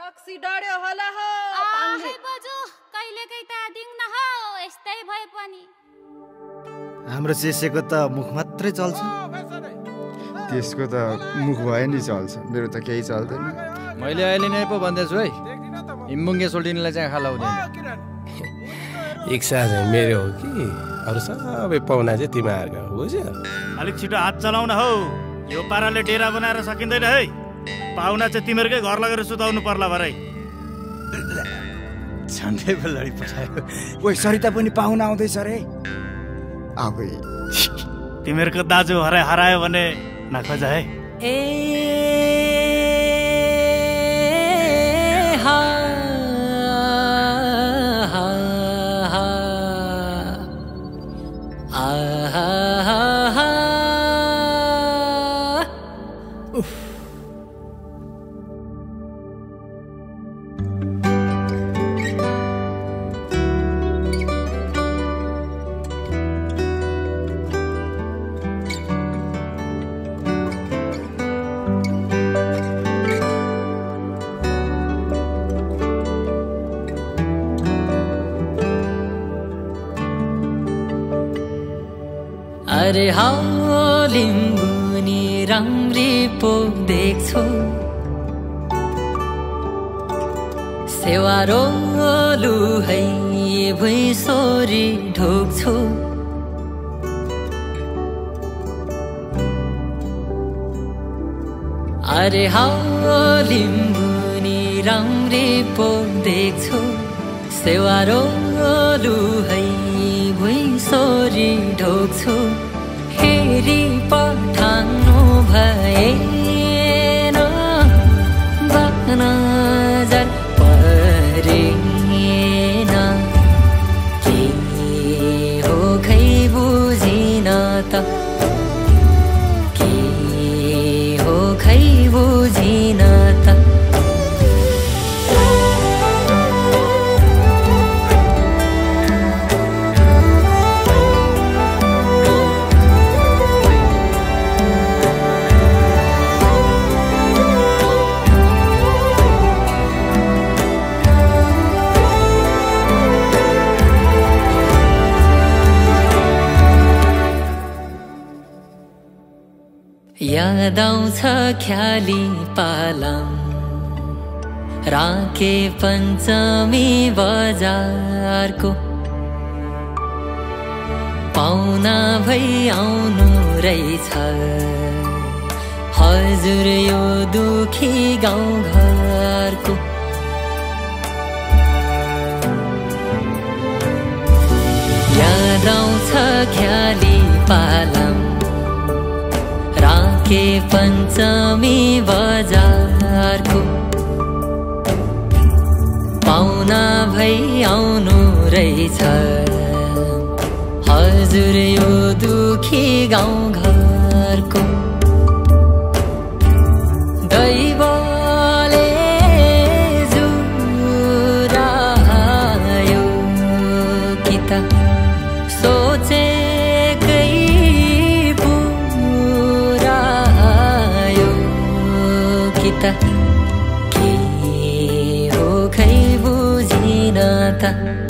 रक्सी डढ्यो होला हो है बजु कहिले कही त दिङ न हो यस्तै भए पनि हाम्रो चेसेको त मुख मात्रै चल्छ त्यसको त मुख भए नि चल्छ मेरो त केही चल्दैन मैले अहिले नै पो भन्दैछु है इम्बुङ्गे सोल्टिनीलाई चाहिँ खालाउँदैन इच्छा चाहिँ मेरो हो कि अरू सबै पाहुना चाहिँ तिमीहरूको बुझ्यो अलिक छिटो हात चलाउन हौ यो पाराले डेरा बनाएर सकिँदैन है पाहुना चाहिँ तिमीहरूकै घर लगेर सुताउनु पर्ला भरै झन्डै लडी पठायो ओइ सरिता पनि पाहुना आउँदैछ रे आबै तिमीहरूको दाजु हरायो भने नखोज है ए हा अरे लिम्बुनी राम्री पो देख्छु सेवारो लुहै भुइँसोरी ढोक्छु अरे लिम्बुनी राम्री पो देख्छु सेवारो लुहै भुइँसोरी ढोक्छु फेरि पठाउनु भएन नजर परेन के हो खै बुझिन त के हो खै बुझिन त याद आउँछ ख्याली पालाम राके पञ्चमी बजारको पाहुना भई आउनु रहेछ हजुर यो दुखी गाउँ घरको याद आउँछ ख्याली पालाम राके पञ्चमी बजारको पाहुना भई आउनु रहेछ हजुर यो दुखी गाउँ घरको दैवले जुरायो कि त सोचेकै के हो खै बुझिन त